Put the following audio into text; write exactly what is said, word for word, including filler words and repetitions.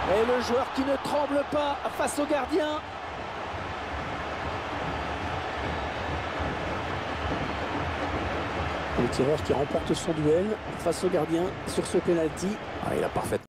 Et le joueur qui ne tremble pas face au gardien. Le tireur qui remporte son duel face au gardien sur ce penalty. Ah, il a parfaitement